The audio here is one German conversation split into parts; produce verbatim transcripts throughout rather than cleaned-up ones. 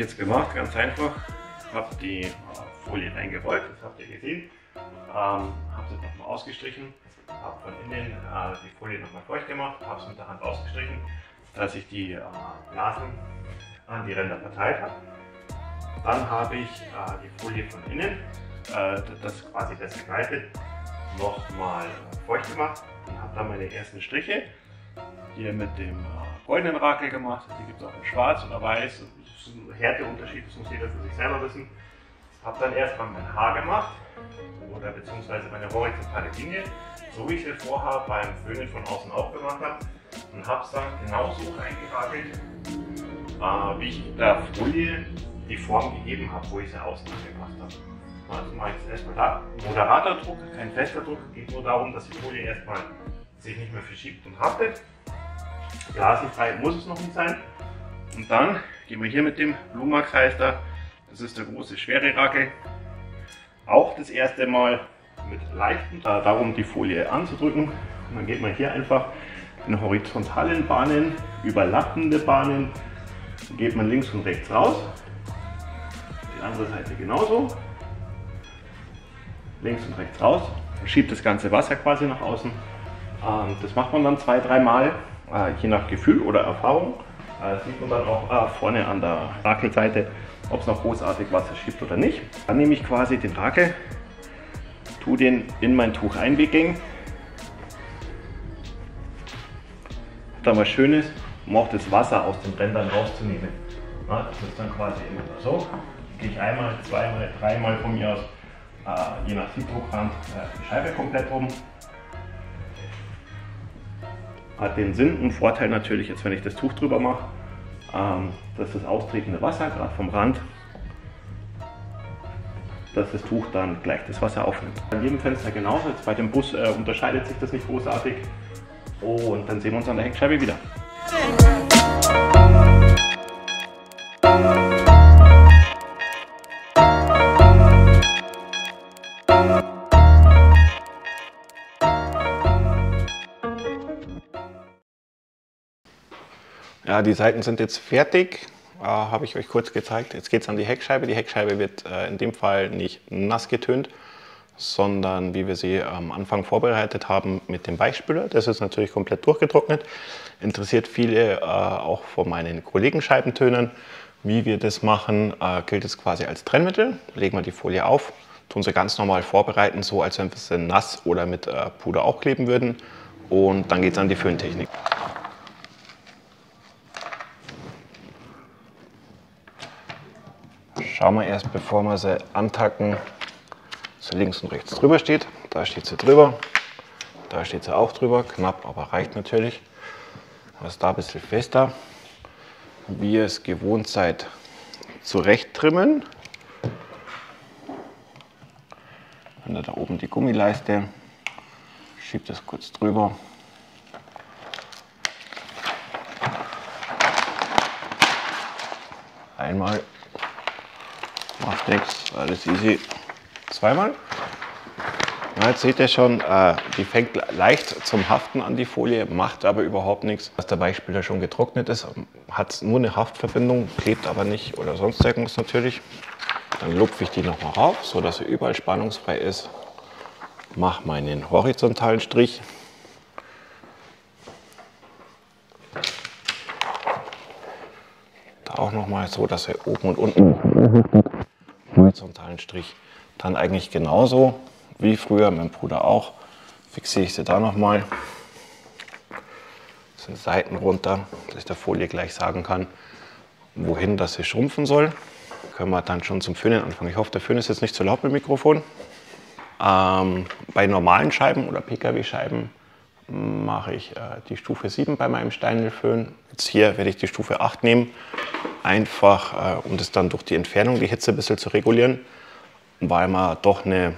jetzt gemacht? Ganz einfach. Ich habe die äh, Folie reingerollt, das habt ihr gesehen. Ähm, habe sie nochmal ausgestrichen, habe von innen äh, die Folie nochmal feucht gemacht, habe es mit der Hand ausgestrichen, dass ich die äh, Blasen an die Ränder verteilt habe. Dann habe ich äh, die Folie von innen, äh, das quasi das begleitet, nochmal äh, feucht gemacht und habe dann meine ersten Striche hier mit dem äh, goldenen Rakel gemacht. Die gibt es auch in schwarz oder weiß. Das ist ein Härteunterschied, das muss jeder für sich selber wissen. Ich habe dann erstmal mein Haar gemacht oder beziehungsweise meine horizontale Linie, so wie ich es vorher beim Föhnen von außen auch gemacht habe, und habe es dann genauso reingerakelt, äh, wie ich der Folie die Form gegeben habe, wo ich sie außen angepasst habe. Also mache ich es erstmal da. Moderater Druck, kein fester Druck, geht nur darum, dass die Folie erstmal sich nicht mehr verschiebt und haftet. Blasenfrei muss es noch nicht sein. Und dann gehen wir hier mit dem Lumax, heißt er. Das ist der große, schwere Rakel. Auch das erste Mal mit leichten, äh, darum die Folie anzudrücken. Und dann geht man hier einfach in horizontalen Bahnen, überlappende Bahnen, dann geht man links und rechts raus. Die andere Seite genauso. Links und rechts raus. Man schiebt das ganze Wasser quasi nach außen. Ähm, das macht man dann zwei, dreimal, äh, je nach Gefühl oder Erfahrung. Das sieht man dann auch äh, vorne an der Rakelseite, ob es noch großartig Wasser schiebt oder nicht. Dann nehme ich quasi den Rakel, tue den in mein Tuch einwickeln. Dann was Schönes, um auch das Wasser aus den Rändern rauszunehmen. Na, das ist dann quasi immer so. Gehe ich einmal, zweimal, dreimal von mir aus, äh, je nach Siebdruckrand, äh, die Scheibe komplett rum. Hat den Sinn und Vorteil natürlich, jetzt wenn ich das Tuch drüber mache, ähm, dass das austretende Wasser, gerade vom Rand, dass das Tuch dann gleich das Wasser aufnimmt. An jedem Fenster genauso, jetzt bei dem Bus äh, unterscheidet sich das nicht großartig. Und dann sehen wir uns an der Heckscheibe wieder. Ja, die Seiten sind jetzt fertig, äh, habe ich euch kurz gezeigt. Jetzt geht es an die Heckscheibe. Die Heckscheibe wird äh, in dem Fall nicht nass getönt, sondern wie wir sie am Anfang vorbereitet haben mit dem Weichspüler. Das ist natürlich komplett durchgetrocknet. Interessiert viele äh, auch von meinen Kollegen Scheibentönern. Wie wir das machen, äh, gilt es quasi als Trennmittel. Legen wir die Folie auf, tun sie ganz normal vorbereiten, so als wenn wir sie nass oder mit äh, Puder auch kleben würden. Und dann geht es an die Föhntechnik. Schauen wir erst, bevor wir sie antacken, so links und rechts drüber steht. Da steht sie drüber, da steht sie auch drüber, knapp, aber reicht natürlich. Was da ein bisschen fester. Wie ihr es gewohnt seid, zurecht trimmen. Wenn ihr da oben die Gummileiste, schiebt es kurz drüber. Einmal. Macht nichts, alles easy. Zweimal. Ja, jetzt seht ihr schon, äh, die fängt leicht zum Haften an die Folie, macht aber überhaupt nichts. Dass der Weichspüler schon getrocknet ist, hat nur eine Haftverbindung, klebt aber nicht oder sonst irgendwas natürlich. Dann lupfe ich die nochmal rauf, so dass sie überall spannungsfrei ist. Mache meinen horizontalen Strich. Da auch nochmal so, dass er oben und unten horizontalen Strich. Dann eigentlich genauso wie früher mit dem Puder auch. Fixiere ich sie da nochmal. Das sind Seiten runter, dass ich der Folie gleich sagen kann, wohin das sie schrumpfen soll. Können wir dann schon zum Föhnen anfangen. Ich hoffe, der Föhn ist jetzt nicht zu laut mit dem Mikrofon. Ähm, bei normalen Scheiben oder P K W-Scheiben mache ich äh, die Stufe sieben bei meinem Steinelföhn. Jetzt hier werde ich die Stufe acht nehmen. Einfach, äh, um das dann durch die Entfernung, die Hitze ein bisschen zu regulieren, weil man doch eine,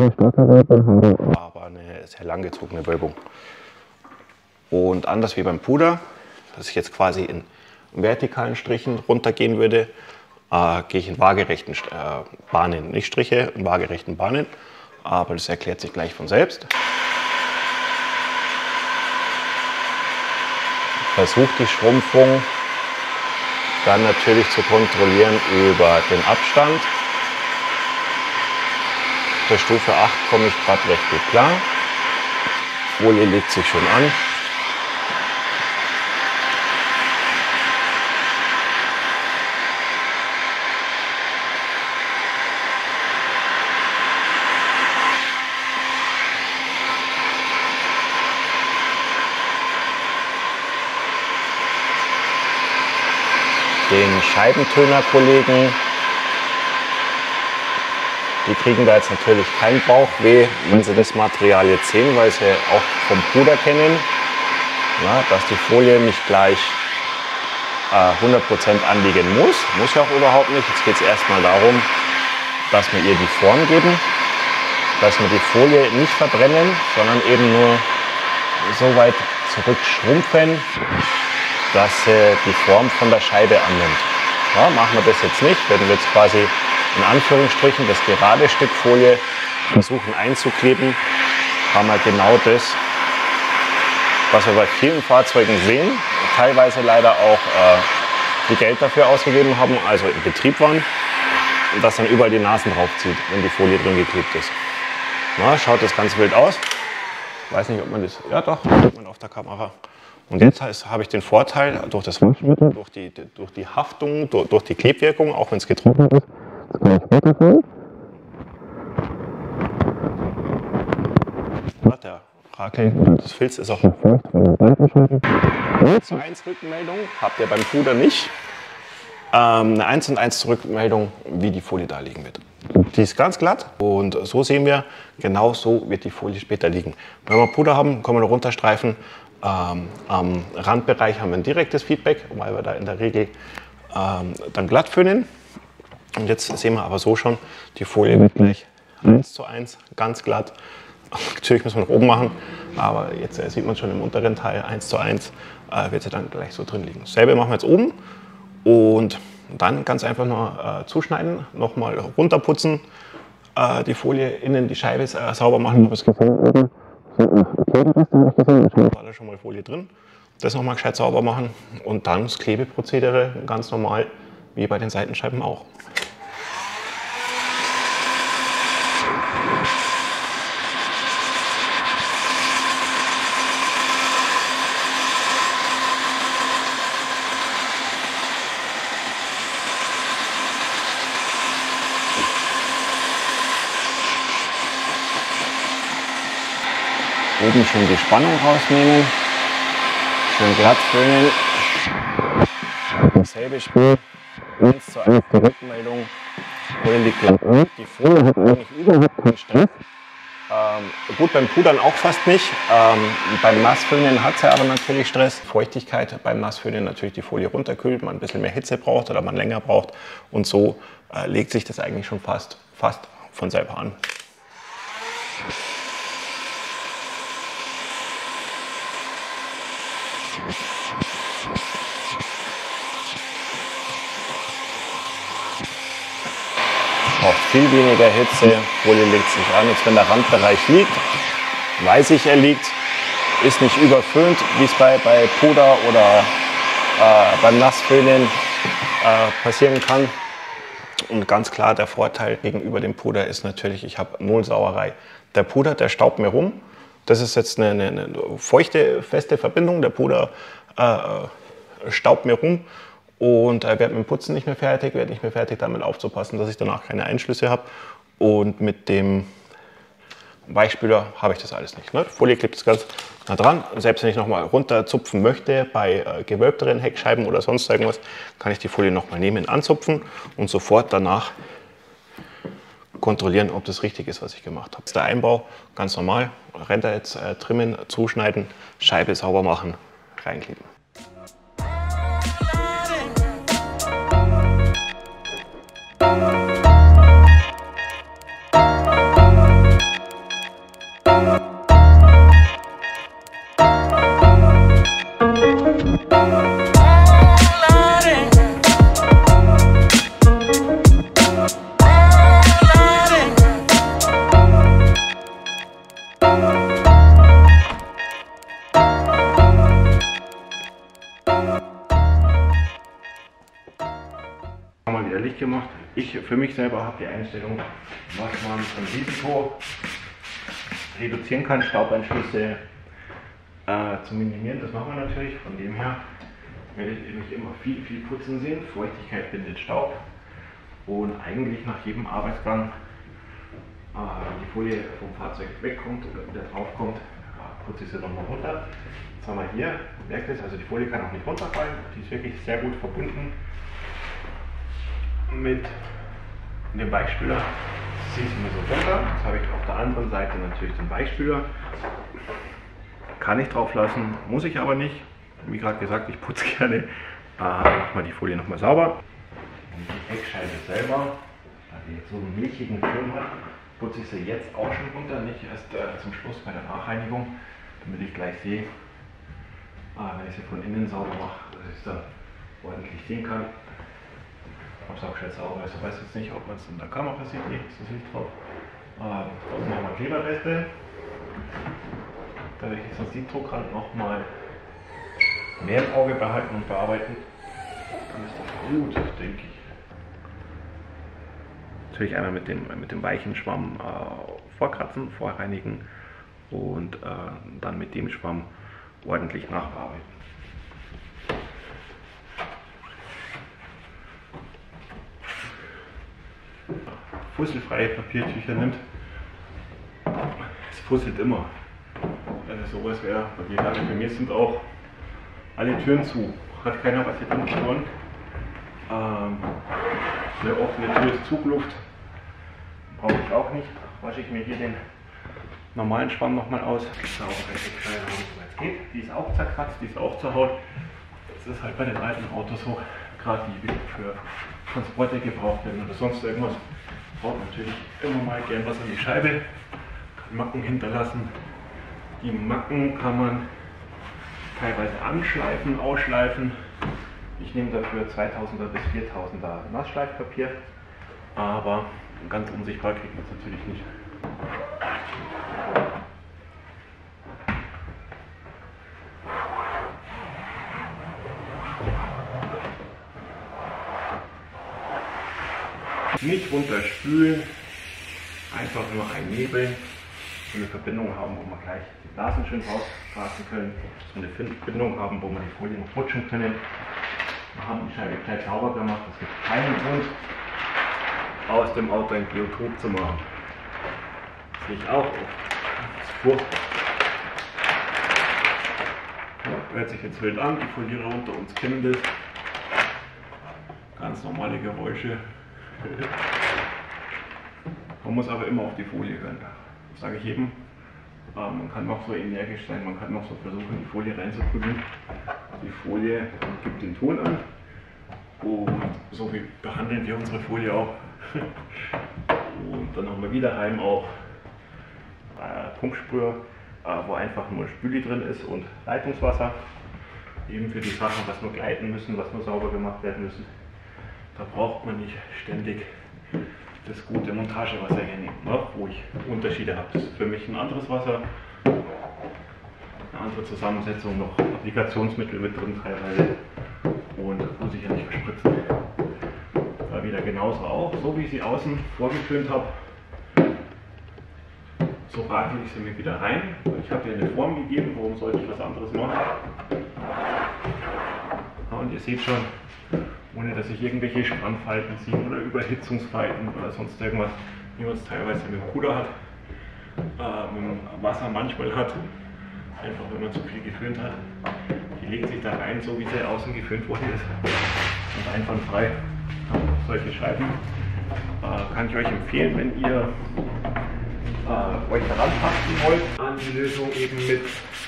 aber eine sehr langgezogene Wölbung. Und anders wie beim Puder, dass ich jetzt quasi in vertikalen Strichen runtergehen würde, äh, gehe ich in waagerechten äh, Bahnen, nicht Striche, in waagerechten Bahnen, aber das erklärt sich gleich von selbst. Ich versuche die Schrumpfung Dann natürlich zu kontrollieren über den Abstand. Bei Stufe acht komme ich gerade recht gut klar. Folie legt sich schon an. Den Scheibentöner-Kollegen, die kriegen da jetzt natürlich kein Bauchweh, wenn sie das Material jetzt sehen, weil sie auch vom Puder kennen, na, dass die Folie nicht gleich äh, hundert Prozent anliegen muss. Muss ja auch überhaupt nicht. Jetzt geht es erstmal darum, dass wir ihr die Form geben, dass wir die Folie nicht verbrennen, sondern eben nur so weit zurückschrumpfen, dass sie die Form von der Scheibe annimmt. Ja, machen wir das jetzt nicht, wenn wir jetzt quasi in Anführungsstrichen das gerade Stück Folie versuchen einzukleben, haben wir genau das, was wir bei vielen Fahrzeugen sehen, teilweise leider auch äh, viel Geld dafür ausgegeben haben, also im Betrieb waren, und das dann überall die Nasen drauf zieht, wenn die Folie drin geklebt ist. Na, schaut das ganz wild aus. Weiß nicht, ob man das, ja doch, sieht man auf der Kamera. Und jetzt heißt, habe ich den Vorteil, durch das Waschmittel, durch die, durch die Haftung, durch, durch die Klebwirkung, auch wenn es getrocknet ist, das kann ich weiterfüllen. Der Rakel, das Filz ist auch noch feucht von den Seitenscheiben. eins zu eins Rückmeldung habt ihr beim Puder nicht. Ähm, eine eins zu eins Rückmeldung, wie die Folie da liegen wird. Die ist ganz glatt und so sehen wir, genau so wird die Folie später liegen. Wenn wir Puder haben, können wir noch runterstreifen. Ähm, am Randbereich haben wir ein direktes Feedback, weil wir da in der Regel ähm, dann glatt föhnen. Und jetzt sehen wir aber so schon, die Folie wird gleich eins zu eins, ganz glatt. Natürlich müssen wir noch oben machen, aber jetzt äh, sieht man schon im unteren Teil eins zu eins äh, wird sie dann gleich so drin liegen. Dasselbe machen wir jetzt oben und dann ganz einfach nur äh, zuschneiden, nochmal runterputzen, äh, die Folie innen, die Scheibe äh, sauber machen. Ich habe es war da schon mal Folie drin. Das nochmal gescheit sauber machen und dann das Klebeprozedere ganz normal wie bei den Seitenscheiben auch. Oben schön die Spannung rausnehmen, schön glatt föhnen. Dasselbe Spiel, eins zu eins die Rückmeldung, Folie liegt glatt. Die Folie hat eigentlich überhaupt keinen Stress. Ähm, gut, beim Pudern auch fast nicht. Ähm, beim Nassföhnen hat sie aber natürlich Stress. Feuchtigkeit beim Nassföhnen natürlich die Folie runterkühlt, man ein bisschen mehr Hitze braucht oder man länger braucht. Und so äh, legt sich das eigentlich schon fast, fast von selber an. Braucht viel weniger Hitze, Folie legt sich an. Jetzt, wenn der Randbereich liegt, weiß ich, er liegt, ist nicht überföhnt, wie es bei, bei Puder oder äh, beim Nassföhnen äh, passieren kann. Und ganz klar, der Vorteil gegenüber dem Puder ist natürlich, ich habe null Sauerei. Der Puder, der staubt mir rum. Das ist jetzt eine, eine, eine feuchte, feste Verbindung. Der Puder äh, staubt mir rum. Und äh, werde mit dem Putzen nicht mehr fertig, werde nicht mehr fertig damit aufzupassen, dass ich danach keine Einschlüsse habe. Und mit dem Weichspüler habe ich das alles nicht. Ne? Die Folie klebt es ganz nah dran. Selbst wenn ich nochmal runterzupfen möchte, bei äh, gewölbteren Heckscheiben oder sonst irgendwas, kann ich die Folie nochmal nehmen, anzupfen und sofort danach kontrollieren, ob das richtig ist, was ich gemacht habe. Das ist der Einbau, ganz normal. Ränder jetzt äh, trimmen, zuschneiden, Scheibe sauber machen, reinkleben. gemacht. Ich für mich selber habe die Einstellung, was man am Risiko reduzieren kann, Staubeinschlüsse äh, zu minimieren. Das machen wir natürlich. Von dem her werdet ihr mich immer viel, viel putzen sehen. Feuchtigkeit bindet Staub. Und eigentlich nach jedem Arbeitsgang, äh, wenn die Folie vom Fahrzeug wegkommt oder wieder draufkommt, äh, putze ich sie nochmal runter. Jetzt haben wir hier, merkt ihr es, also die Folie kann auch nicht runterfallen. Die ist wirklich sehr gut verbunden mit dem Weichspüler. Das ziehe ich mir so runter. Jetzt habe ich auf der anderen Seite natürlich den Weichspüler. Kann ich drauf lassen, muss ich aber nicht. Wie gerade gesagt, ich putze gerne. Äh, mach mal die Folie nochmal sauber. Und die Heckscheibe selber, da die jetzt so einen milchigen Film hat, putze ich sie jetzt auch schon runter, nicht erst äh, zum Schluss bei der Nachreinigung, damit ich gleich sehe, äh, wenn ich sie von innen sauber mache, dass ich es dann ordentlich sehen kann. Ob es auch schön sauber ist, ich weiß jetzt nicht, ob man es in der Kamera sieht, nee, ist das nicht drauf. Äh, Draußen haben wir Kleberreste. Da werde ich jetzt den Siebdruckrand nochmal mehr im Auge behalten und bearbeiten. Dann ist das gut, denke ich. Natürlich einmal mit dem, mit dem weichen Schwamm äh, vorkratzen, vorreinigen und äh, dann mit dem Schwamm ordentlich nachbearbeiten. Fusselfreie Papiertücher nimmt, es fusselt immer. Also sowas wäre, bei mir sind auch alle Türen zu. Hat keiner was hier drin verloren. Ähm, eine offene Tür ist Zugluft. Brauche ich auch nicht. Wasche ich mir hier den normalen Schwamm nochmal aus. Saubere Heckscheibe, so es geht. Die ist auch zerkratzt, die ist auch zerhaut. Das ist halt bei den alten Autos so, gerade die für Transporte gebraucht werden oder sonst irgendwas. Braucht natürlich immer mal gern was an die Scheibe. Kann Macken hinterlassen. Die Macken kann man teilweise anschleifen, ausschleifen. Ich nehme dafür zweitausender bis viertausender Nassschleifpapier, aber ganz unsichtbar kriegt man es natürlich nicht. Nicht runterspülen, einfach nur einnebeln, so eine Verbindung haben, wo wir gleich die Blasen schön rausgrasen können, so eine Verbindung haben, wo wir die Folie noch rutschen können. Wir haben die Scheibe gleich sauber gemacht, es gibt keinen Grund, aus dem Auto ein Biotop zu machen. Das sehe ich auch oft. Das ist furchtbar. Ja, hört sich jetzt wild an, die Folie runter und skimmt es. Ganz normale Geräusche. Man muss aber immer auf die Folie hören. Das sage ich jedem. Man kann noch so energisch sein, man kann noch so versuchen, die Folie reinzuprügeln. Die Folie gibt den Ton an. Und so wie behandeln wir unsere Folie auch. Und dann haben wir wieder heim auch äh, Pumpsprüher, äh, wo einfach nur Spüli drin ist und Leitungswasser. Eben für die Sachen, was nur gleiten müssen, was nur sauber gemacht werden müssen. Da braucht man nicht ständig das gute Montagewasser hernehmen, ne? Wo ich Unterschiede habe. Das ist für mich ein anderes Wasser, eine andere Zusammensetzung, noch Applikationsmittel mit drin teilweise und muss ich ja nicht verspritzen. Da wieder genauso auch, so wie ich sie außen vorgeföhnt habe, so rakel ich sie mir wieder rein. Ich habe ihr eine Form gegeben, warum sollte ich was anderes machen? Und ihr seht schon, ohne dass ich irgendwelche Spannfalten ziehe oder Überhitzungsfalten oder sonst irgendwas, wie man es teilweise mit dem Puder hat, äh, mit dem Wasser manchmal hat, einfach wenn man zu viel geföhnt hat. Die legt sich da rein, so wie sie außen geföhnt worden ist und einwandfrei. Solche Scheiben äh, kann ich euch empfehlen, wenn ihr äh, euch daran tasten wollt an die Lösung eben mit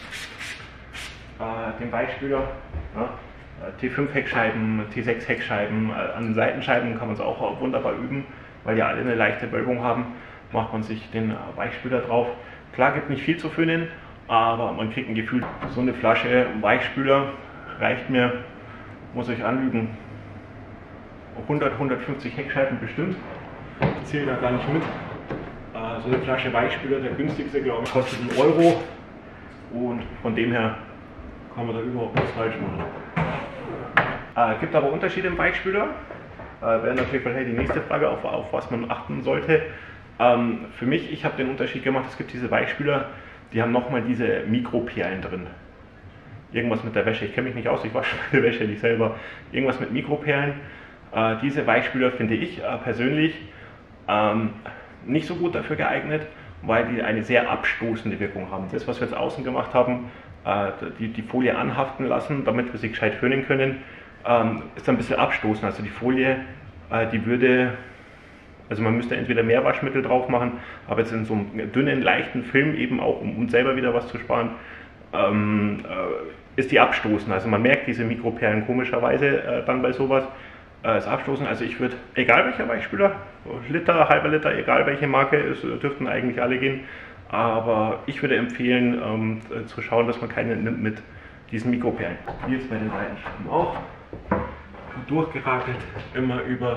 äh, dem Weichspüler. Ja? T fünf Heckscheiben, T sechs Heckscheiben, an den Seitenscheiben kann man es auch wunderbar üben, weil ja alle eine leichte Wölbung haben, macht man sich den Weichspüler drauf. Klar, gibt nicht viel zu föhnen, aber man kriegt ein Gefühl, so eine Flasche Weichspüler reicht mir, muss ich anlügen, hundert, hundertfünfzig Heckscheiben bestimmt, ich zähle da gar nicht mit. So eine Flasche Weichspüler, der günstigste glaube ich, kostet einen Euro und von dem her kann man da überhaupt nichts falsch machen. Es äh, gibt aber Unterschiede im Weichspüler. Äh, wäre natürlich vielleicht die nächste Frage, auf, auf was man achten sollte. Ähm, für mich, ich habe den Unterschied gemacht, es gibt diese Weichspüler, die haben nochmal diese Mikroperlen drin. Irgendwas mit der Wäsche, ich kenne mich nicht aus, ich wasche meine Wäsche nicht selber. Irgendwas mit Mikroperlen. Äh, diese Weichspüler finde ich äh, persönlich ähm, nicht so gut dafür geeignet, weil die eine sehr abstoßende Wirkung haben. Das, was wir jetzt außen gemacht haben, äh, die, die Folie anhaften lassen, damit wir sie gescheit föhnen können, ähm, ist ein bisschen abstoßend. Also die Folie, äh, die würde, also man müsste entweder mehr Waschmittel drauf machen, aber jetzt in so einem dünnen, leichten Film eben auch, um, um selber wieder was zu sparen, ähm, äh, ist die abstoßend. Also man merkt diese Mikroperlen komischerweise äh, dann bei sowas. Äh, ist abstoßend. Also ich würde, egal welcher Weichspüler, Liter, halber Liter, egal welche Marke, es dürften eigentlich alle gehen. Aber ich würde empfehlen, ähm, zu schauen, dass man keine nimmt mit diesen Mikroperlen. Hier jetzt bei den Seitenscheiben auch. Durchgerakelt, immer über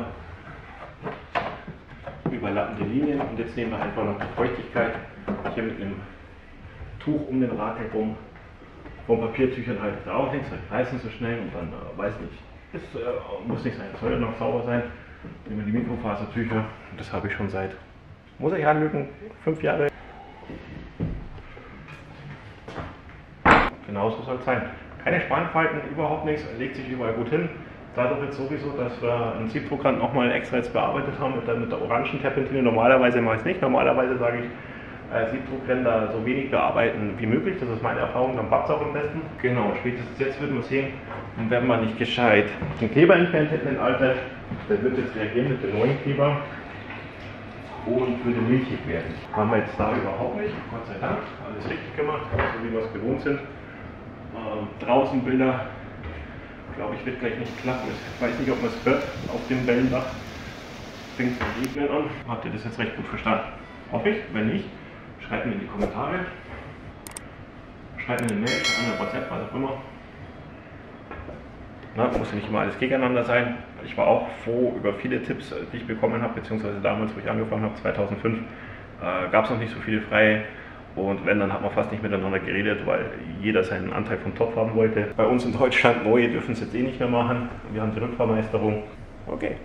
überlappende Linien. Und jetzt nehmen wir einfach noch die Feuchtigkeit hier mit einem Tuch um den Rakel rum. Von Papiertüchern halt da auch nichts, reißen so schnell und dann äh, weiß nicht. Das äh, muss nicht sein, es soll ja noch sauber sein. Nehmen wir die Mikrofasertücher. Das habe ich schon seit, muss ich anlügen, fünf Jahre. Genauso soll es sein. Keine Spannfalten, überhaupt nichts, legt sich überall gut hin. Dadurch jetzt sowieso, dass wir einen Siebdruckrand nochmal extra jetzt bearbeitet haben mit der, mit der orangen Terpentine. Normalerweise mache ich es nicht. Normalerweise sage ich, äh, Siebdruckränder so wenig bearbeiten wie möglich. Das ist meine Erfahrung, dann passt es auch am besten. Genau, spätestens jetzt würden wir sehen, und wenn man nicht gescheit den Kleber entfernt hätten, den alten, der wird jetzt reagieren mit dem neuen Kleber und würde milchig werden. Haben wir jetzt da überhaupt nicht, Gott sei Dank, alles richtig gemacht, so wie wir es gewohnt sind. Ähm, draußen Bilder, glaube ich, wird gleich nicht klappen. Ich weiß nicht, ob man es hört auf dem Wellendach. Fängt zum Regnen an. Habt ihr das jetzt recht gut verstanden? Hoffe ich. Wenn nicht, schreibt mir in die Kommentare. Schreibt mir eine Mail, eine WhatsApp, was auch immer. Na, muss ja nicht immer alles gegeneinander sein. Ich war auch froh über viele Tipps, die ich bekommen habe, beziehungsweise damals, wo ich angefangen habe, zweitausendfünf, äh, gab es noch nicht so viele freie. Und wenn, dann hat man fast nicht miteinander geredet, weil jeder seinen Anteil vom Topf haben wollte. Bei uns in Deutschland, neue dürfen es jetzt eh nicht mehr machen. Wir haben die Rückfahrmeisterung. Okay.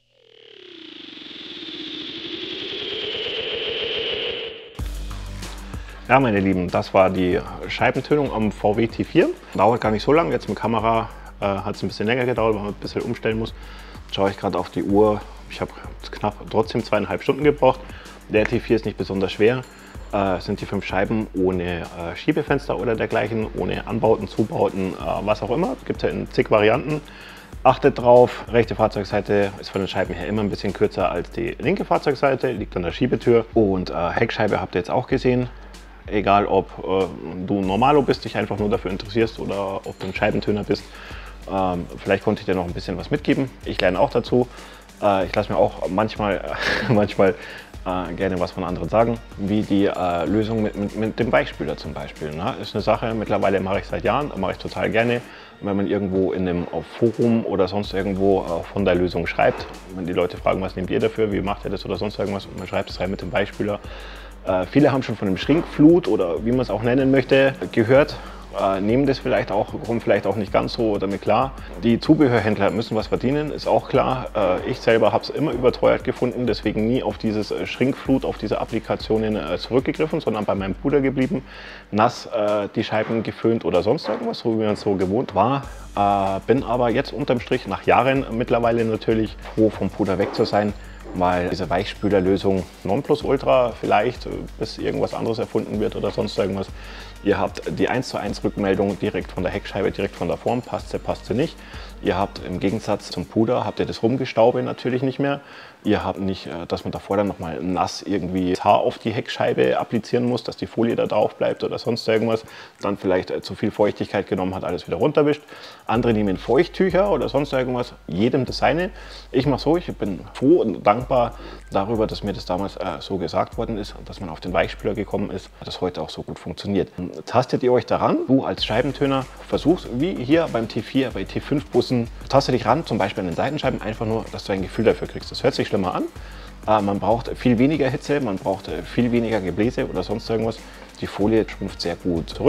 Ja, meine Lieben, das war die Scheibentönung am V W T vier. Dauert gar nicht so lange. Jetzt mit Kamera äh, hat es ein bisschen länger gedauert, weil man ein bisschen umstellen muss. Jetzt schaue ich gerade auf die Uhr. Ich habe knapp trotzdem zweieinhalb Stunden gebraucht. Der T vier ist nicht besonders schwer. Äh, sind die fünf Scheiben ohne äh, Schiebefenster oder dergleichen, ohne Anbauten, Zubauten, äh, was auch immer. Gibt es ja in zig Varianten. Achtet drauf, rechte Fahrzeugseite ist von den Scheiben her immer ein bisschen kürzer als die linke Fahrzeugseite, liegt an der Schiebetür. Und äh, Heckscheibe habt ihr jetzt auch gesehen. Egal, ob äh, du Normalo bist, dich einfach nur dafür interessierst oder ob du ein Scheibentöner bist. Ähm, vielleicht konnte ich dir noch ein bisschen was mitgeben. Ich lerne auch dazu. Äh, ich lasse mir auch manchmal, manchmal äh, gerne was von anderen sagen, wie die äh, Lösung mit, mit, mit dem Weichspüler zum Beispiel. Ne? Ist eine Sache, mittlerweile mache ich seit Jahren, mache ich total gerne. Wenn man irgendwo in einem Forum oder sonst irgendwo äh, von der Lösung schreibt, wenn die Leute fragen, was nehmt ihr dafür, wie macht ihr das oder sonst irgendwas, und man schreibt es rein mit dem Weichspüler. Äh, viele haben schon von dem Schrinkflut oder wie man es auch nennen möchte gehört, äh, nehmen das vielleicht auch, kommen vielleicht auch nicht ganz so damit klar. Die Zubehörhändler müssen was verdienen, ist auch klar. Äh, ich selber habe es immer überteuert gefunden, deswegen nie auf dieses äh, Schrinkflut, auf diese Applikationen äh, zurückgegriffen, sondern bei meinem Bruder geblieben. Nass äh, die Scheiben geföhnt oder sonst irgendwas, so wie man es so gewohnt war. Äh, bin aber jetzt unterm Strich nach Jahren mittlerweile natürlich froh, vom Puder weg zu sein, weil diese Weichspülerlösung Nonplusultra vielleicht, bis irgendwas anderes erfunden wird oder sonst irgendwas. Ihr habt die eins zu eins Rückmeldung direkt von der Heckscheibe, direkt von der Form, passt sie, passt sie nicht. Ihr habt im Gegensatz zum Puder, habt ihr das Rumgestaube natürlich nicht mehr. Ihr habt nicht, dass man davor dann nochmal nass irgendwie das Haar auf die Heckscheibe applizieren muss, dass die Folie da drauf bleibt oder sonst irgendwas. Dann vielleicht zu viel Feuchtigkeit genommen hat, alles wieder runterwischt. Andere nehmen Feuchttücher oder sonst irgendwas, jedem das seine. Ich mache so, ich bin froh und dankbar darüber, dass mir das damals äh, so gesagt worden ist und dass man auf den Weichspüler gekommen ist, dass das heute auch so gut funktioniert. Tastet ihr euch daran, du als Scheibentöner versuchst, wie hier beim T vier, bei T fünf Bussen, taste dich ran, zum Beispiel an den Seitenscheiben, einfach nur, dass du ein Gefühl dafür kriegst. Das hört sich schlimmer an. Äh, man braucht viel weniger Hitze, man braucht äh, viel weniger Gebläse oder sonst irgendwas. Die Folie schrumpft sehr gut zurück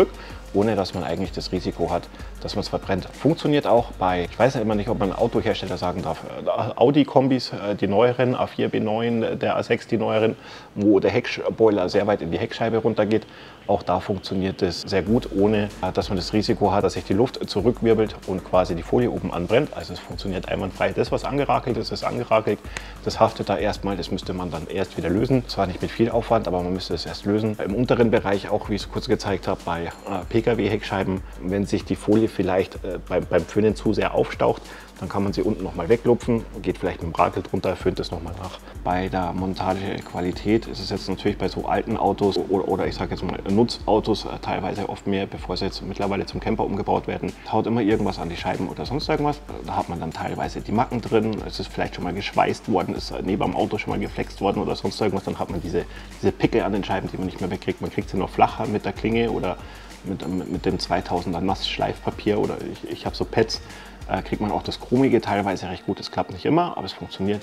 ohne dass man eigentlich das Risiko hat, dass man es verbrennt. Funktioniert auch bei, ich weiß ja immer nicht, ob man Autohersteller sagen darf, Audi-Kombis, die neueren, A vier, B neun, der A sechs, die neueren, wo der Heckspoiler sehr weit in die Heckscheibe runtergeht. Auch da funktioniert es sehr gut, ohne dass man das Risiko hat, dass sich die Luft zurückwirbelt und quasi die Folie oben anbrennt. Also es funktioniert einwandfrei. Das, was angerakelt ist, ist angerakelt. Das haftet da erstmal, das müsste man dann erst wieder lösen. Zwar nicht mit viel Aufwand, aber man müsste es erst lösen. Im unteren Bereich auch, wie ich es kurz gezeigt habe, bei äh, Pkw-Heckscheiben, wenn sich die Folie vielleicht äh, beim, beim Föhnen zu sehr aufstaucht, dann kann man sie unten nochmal weglupfen, geht vielleicht mit dem Rakel drunter, föhnt es nochmal nach. Bei der Montagequalität ist es jetzt natürlich bei so alten Autos oder, oder ich sage jetzt mal Nutzautos äh, teilweise oft mehr, bevor sie jetzt mittlerweile zum Camper umgebaut werden, haut immer irgendwas an die Scheiben oder sonst irgendwas. Da hat man dann teilweise die Macken drin, es ist vielleicht schon mal geschweißt worden, ist neben dem Auto schon mal geflext worden oder sonst irgendwas. Dann hat man diese, diese Pickel an den Scheiben, die man nicht mehr wegkriegt. Man kriegt sie noch flacher mit der Klinge oder mit, mit dem zweitausender Nassschleifpapier oder ich, ich habe so Pads. Äh, kriegt man auch das Chromige teilweise recht gut. Es klappt nicht immer, aber es funktioniert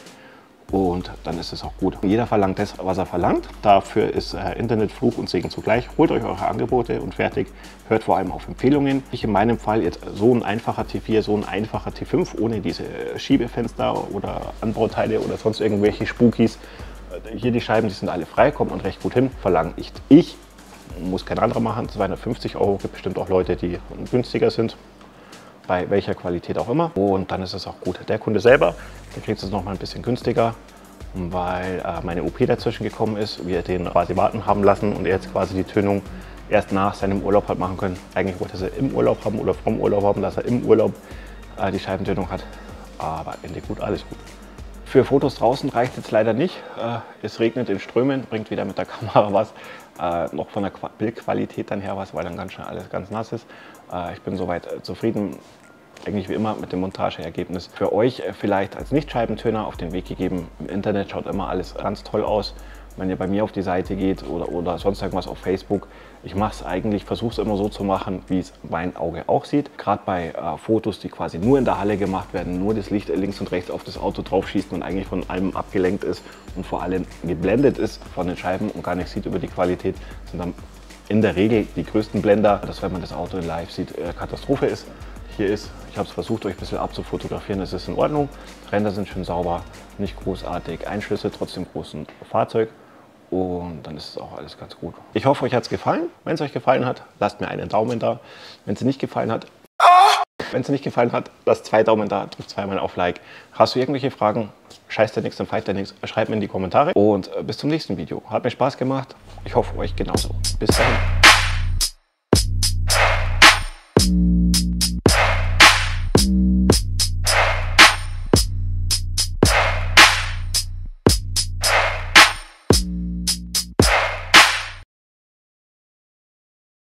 und dann ist es auch gut. Jeder verlangt das, was er verlangt. Dafür ist äh, Internet Fluch und Segen zugleich. Holt euch eure Angebote und fertig. Hört vor allem auf Empfehlungen. Ich in meinem Fall jetzt so ein einfacher T vier, so ein einfacher T fünf ohne diese Schiebefenster oder Anbauteile oder sonst irgendwelche Spookies. Hier die Scheiben, die sind alle frei, kommt man recht gut hin. Verlange ich, ich muss kein anderer machen. zweihundertfünfzig Euro, gibt bestimmt auch Leute, die günstiger sind. Bei welcher Qualität auch immer. Und dann ist es auch gut. Der Kunde selber, der kriegt es noch mal ein bisschen günstiger, weil äh, meine O P dazwischen gekommen ist, wir den quasi warten haben lassen und er jetzt quasi die Tönung erst nach seinem Urlaub hat machen können. Eigentlich wollte er sie im Urlaub haben oder vom Urlaub haben, dass er im Urlaub äh, die Scheibentönung hat. Aber Ende gut, alles gut. Für Fotos draußen reicht jetzt leider nicht. Äh, es regnet in Strömen, bringt wieder mit der Kamera was. Äh, noch von der Bildqualität dann her was, weil dann ganz schnell alles ganz nass ist. Äh, ich bin soweit äh, zufrieden, eigentlich wie immer mit dem Montageergebnis. Für euch äh, vielleicht als Nicht-Scheibentöner auf den Weg gegeben. Im Internet schaut immer alles ganz toll aus. Wenn ihr bei mir auf die Seite geht oder, oder sonst irgendwas auf Facebook, ich mache es eigentlich, versuche es immer so zu machen, wie es mein Auge auch sieht. Gerade bei äh, Fotos, die quasi nur in der Halle gemacht werden, nur das Licht links und rechts auf das Auto drauf schießt und eigentlich von allem abgelenkt ist und vor allem geblendet ist von den Scheiben und gar nicht sieht über die Qualität, sind dann in der Regel die größten Blender, dass wenn man das Auto live sieht, äh, Katastrophe ist. Hier ist, ich habe es versucht, euch ein bisschen abzufotografieren, es ist in Ordnung. Ränder sind schön sauber, nicht großartig, Einschlüsse trotzdem großen Fahrzeug. Und dann ist es auch alles ganz gut. Ich hoffe, euch hat es gefallen. Wenn es euch gefallen hat, lasst mir einen Daumen da. Wenn es nicht gefallen hat, wenn es nicht gefallen hat, lasst zwei Daumen da, drückt zweimal auf Like. Hast du irgendwelche Fragen? Scheiß dir nichts, dann fight dir nichts. Schreibt mir in die Kommentare. Und bis zum nächsten Video. Hat mir Spaß gemacht. Ich hoffe, euch genauso. Bis dahin.